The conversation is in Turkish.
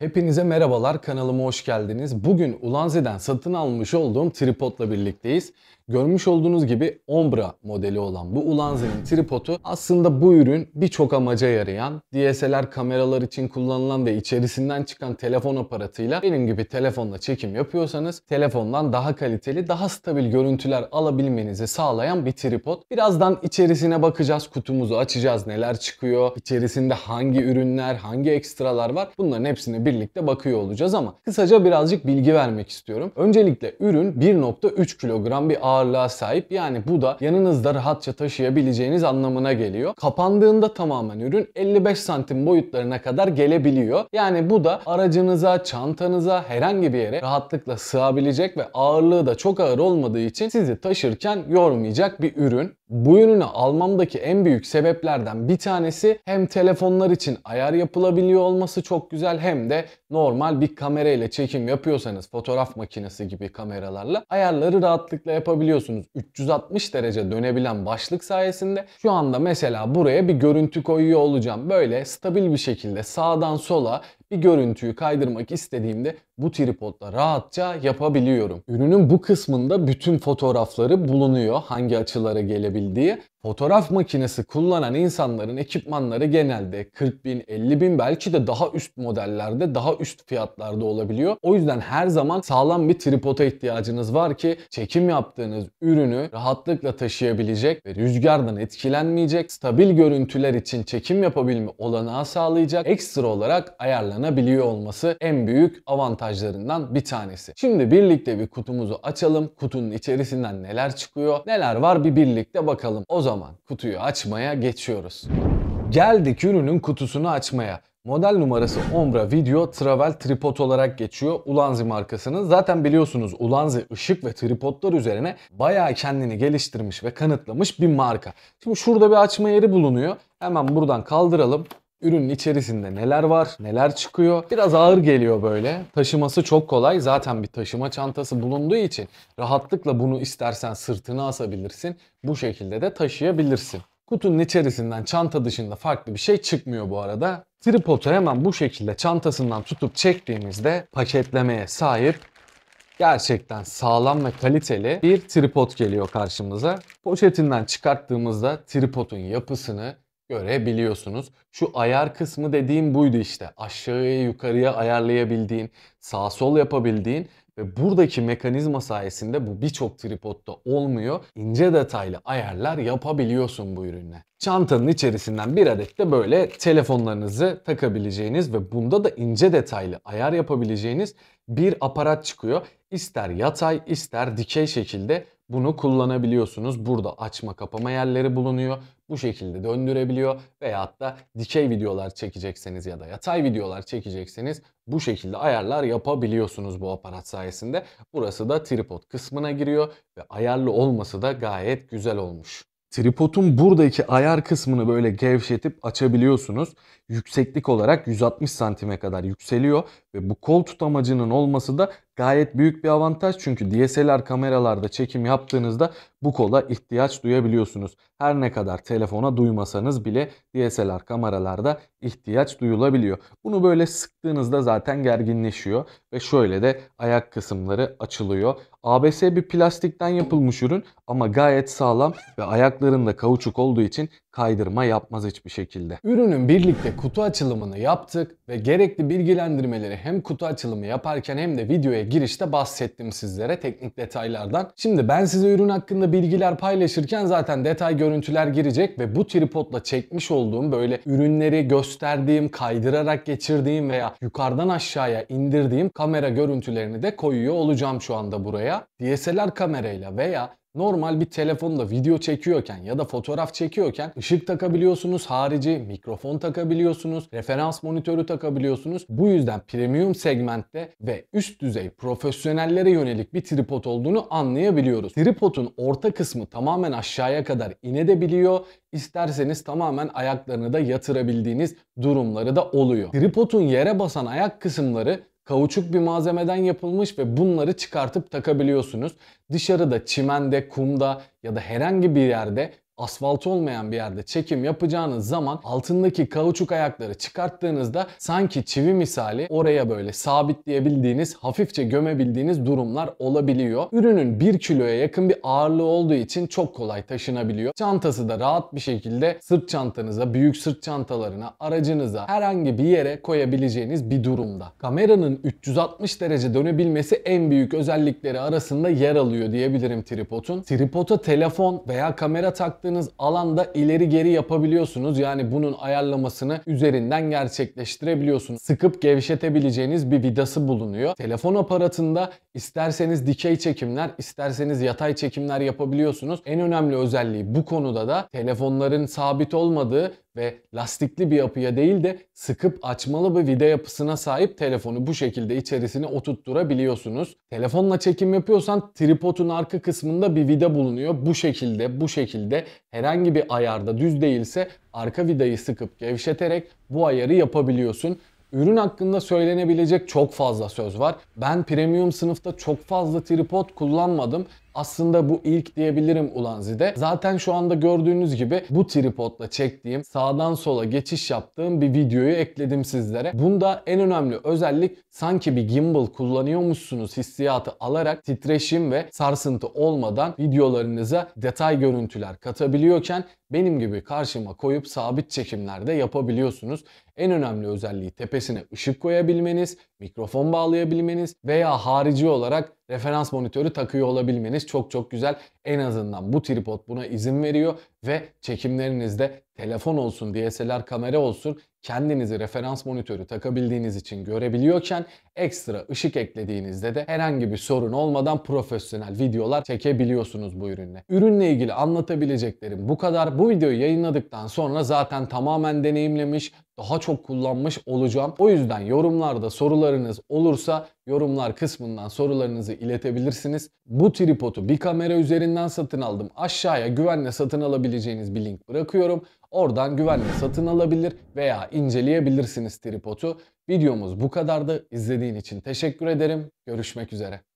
Hepinize merhabalar, kanalıma hoş geldiniz. Bugün Ulanzi'den satın almış olduğum tripodla birlikteyiz. Görmüş olduğunuz gibi Ombra modeli olan bu Ulanzi'nin tripodu aslında bu ürün birçok amaca yarayan, DSLR kameralar için kullanılan ve içerisinden çıkan telefon aparatıyla benim gibi telefonla çekim yapıyorsanız telefondan daha kaliteli, daha stabil görüntüler alabilmenizi sağlayan bir tripod. Birazdan içerisine bakacağız, kutumuzu açacağız, neler çıkıyor, içerisinde hangi ürünler, hangi ekstralar var, bunların hepsini birlikte bakıyor olacağız ama kısaca birazcık bilgi vermek istiyorum. Öncelikle ürün 1.3 kilogram bir ağırlığa sahip, yani bu da yanınızda rahatça taşıyabileceğiniz anlamına geliyor. Kapandığında tamamen ürün 55 santim boyutlarına kadar gelebiliyor. Yani bu da aracınıza, çantanıza, herhangi bir yere rahatlıkla sığabilecek ve ağırlığı da çok ağır olmadığı için sizi taşırken yormayacak bir ürün. Bu ürünü almamdaki en büyük sebeplerden bir tanesi hem telefonlar için ayar yapılabiliyor olması çok güzel, hem de normal bir kamera ile çekim yapıyorsanız fotoğraf makinesi gibi kameralarla ayarları rahatlıkla yapabiliyorsunuz. 360 derece dönebilen başlık sayesinde şu anda mesela buraya bir görüntü koyuyor olacağım. Böyle stabil bir şekilde sağdan sola bir görüntüyü kaydırmak istediğimde bu tripodla rahatça yapabiliyorum. Ürünün bu kısmında bütün fotoğrafları bulunuyor, hangi açılara gelebildiği. Fotoğraf makinesi kullanan insanların ekipmanları genelde 40 bin, 50 bin, belki de daha üst modellerde, daha üst fiyatlarda olabiliyor. O yüzden her zaman sağlam bir tripoda ihtiyacınız var ki çekim yaptığınız ürünü rahatlıkla taşıyabilecek ve rüzgardan etkilenmeyecek, stabil görüntüler için çekim yapabilme olanağı sağlayacak, ekstra olarak ayarlanabiliyor olması en büyük avantajlarından bir tanesi. Şimdi birlikte bir kutumuzu açalım. Kutunun içerisinden neler çıkıyor, neler var bir birlikte bakalım. O zaman kutuyu açmaya geçiyoruz. Geldik ürünün kutusunu açmaya. Model numarası Ombra Video Travel Tripod olarak geçiyor. Ulanzi markasının. Zaten biliyorsunuz Ulanzi ışık ve tripodlar üzerine bayağı kendini geliştirmiş ve kanıtlamış bir marka. Şimdi şurada bir açma yeri bulunuyor. Hemen buradan kaldıralım. Ürünün içerisinde neler var, neler çıkıyor. Biraz ağır geliyor böyle. Taşıması çok kolay. Zaten bir taşıma çantası bulunduğu için rahatlıkla bunu istersen sırtına asabilirsin. Bu şekilde de taşıyabilirsin. Kutunun içerisinden çanta dışında farklı bir şey çıkmıyor bu arada. Tripodu hemen bu şekilde çantasından tutup çektiğimizde paketlemeye sahip gerçekten sağlam ve kaliteli bir tripod geliyor karşımıza. Poşetinden çıkarttığımızda tripodun yapısını görebiliyorsunuz. Şu ayar kısmı dediğim buydu işte. Aşağıya yukarıya ayarlayabildiğin, sağ sol yapabildiğin ve buradaki mekanizma sayesinde bu birçok tripodda olmuyor. İnce detaylı ayarlar yapabiliyorsun bu ürünle. Çantanın içerisinden bir adet de böyle telefonlarınızı takabileceğiniz ve bunda da ince detaylı ayar yapabileceğiniz bir aparat çıkıyor. İster yatay ister dikey şekilde bunu kullanabiliyorsunuz. Burada açma kapama yerleri bulunuyor. Bu şekilde döndürebiliyor veyahut da dikey videolar çekecekseniz ya da yatay videolar çekecekseniz bu şekilde ayarlar yapabiliyorsunuz bu aparat sayesinde. Burası da tripod kısmına giriyor ve ayarlı olması da gayet güzel olmuş. Tripodun buradaki ayar kısmını böyle gevşetip açabiliyorsunuz. Yükseklik olarak 160 santime kadar yükseliyor ve bu kol tutamacının olması da gayet büyük bir avantaj. Çünkü DSLR kameralarda çekim yaptığınızda bu kola ihtiyaç duyabiliyorsunuz. Her ne kadar telefona duymasanız bile DSLR kameralarda ihtiyaç duyulabiliyor. Bunu böyle sıktığınızda zaten gerginleşiyor ve şöyle de ayak kısımları açılıyor. ABS bir plastikten yapılmış ürün ama gayet sağlam ve ayaklarında kauçuk olduğu için kaydırma yapmaz hiçbir şekilde. Ürünün birlikte kutu açılımını yaptık ve gerekli bilgilendirmeleri hem kutu açılımı yaparken hem de videoya girişte bahsettim sizlere teknik detaylardan. Şimdi ben size ürün hakkında bilgiler paylaşırken zaten detay görüntüler girecek ve bu tripodla çekmiş olduğum böyle ürünleri gösterdiğim, kaydırarak geçirdiğim veya yukarıdan aşağıya indirdiğim kamera görüntülerini de koyuyor olacağım şu anda buraya. DSLR kamerayla veya normal bir telefonla video çekiyorken ya da fotoğraf çekiyorken ışık takabiliyorsunuz, harici mikrofon takabiliyorsunuz, referans monitörü takabiliyorsunuz. Bu yüzden premium segmentte ve üst düzey profesyonellere yönelik bir tripod olduğunu anlayabiliyoruz. Tripodun orta kısmı tamamen aşağıya kadar inebiliyor. İsterseniz tamamen ayaklarını da yatırabildiğiniz durumları da oluyor. Tripodun yere basan ayak kısımları kauçuk bir malzemeden yapılmış ve bunları çıkartıp takabiliyorsunuz. Dışarıda, çimende, kumda ya da herhangi bir yerde asfalt olmayan bir yerde çekim yapacağınız zaman altındaki kauçuk ayakları çıkarttığınızda sanki çivi misali oraya böyle sabitleyebildiğiniz, hafifçe gömebildiğiniz durumlar olabiliyor. Ürünün 1 kiloya yakın bir ağırlığı olduğu için çok kolay taşınabiliyor. Çantası da rahat bir şekilde sırt çantanıza, büyük sırt çantalarına, aracınıza, herhangi bir yere koyabileceğiniz bir durumda. Kameranın 360 derece dönebilmesi en büyük özellikleri arasında yer alıyor diyebilirim tripodun. Tripoda telefon veya kamera taktığınız alanda ileri geri yapabiliyorsunuz. Yani bunun ayarlamasını üzerinden gerçekleştirebiliyorsunuz. Sıkıp gevşetebileceğiniz bir vidası bulunuyor. Telefon aparatında isterseniz dikey çekimler, isterseniz yatay çekimler yapabiliyorsunuz. En önemli özelliği bu konuda da telefonların sabit olmadığı ve lastikli bir yapıya değil de sıkıp açmalı bir vida yapısına sahip telefonu bu şekilde içerisine oturtturabiliyorsunuz. Telefonla çekim yapıyorsan tripodun arka kısmında bir vida bulunuyor. Bu şekilde herhangi bir ayarda düz değilse arka vidayı sıkıp gevşeterek bu ayarı yapabiliyorsun. Ürün hakkında söylenebilecek çok fazla söz var. Ben premium sınıfta çok fazla tripod kullanmadım. Aslında bu ilk diyebilirim Ulanzi'de. Zaten şu anda gördüğünüz gibi bu tripodla çektiğim, sağdan sola geçiş yaptığım bir videoyu ekledim sizlere. Bunda en önemli özellik sanki bir gimbal kullanıyormuşsunuz hissiyatı alarak titreşim ve sarsıntı olmadan videolarınıza detay görüntüler katabiliyorken benim gibi karşıma koyup sabit çekimlerde yapabiliyorsunuz. En önemli özelliği tepesine ışık koyabilmeniz, mikrofon bağlayabilmeniz veya harici olarak referans monitörü takıyor olabilmeniz çok güzel. En azından bu tripod buna izin veriyor ve çekimlerinizde telefon olsun, DSLR kamera olsun kendinizi referans monitörü takabildiğiniz için görebiliyorken ekstra ışık eklediğinizde de herhangi bir sorun olmadan profesyonel videolar çekebiliyorsunuz bu ürünle. Ürünle ilgili anlatabileceklerim bu kadar. Bu videoyu yayınladıktan sonra zaten tamamen deneyimlemiş, daha çok kullanmış olacağım. O yüzden yorumlarda sorularınız olursa yorumlar kısmından sorularınızı iletebilirsiniz. Bu tripodu bir kamera üzerinden satın aldım. Aşağıya güvenle satın alabileceğiniz bir link bırakıyorum. Oradan güvenle satın alabilir veya inceleyebilirsiniz tripodu. Videomuz bu kadardı. İzlediğin için teşekkür ederim. Görüşmek üzere.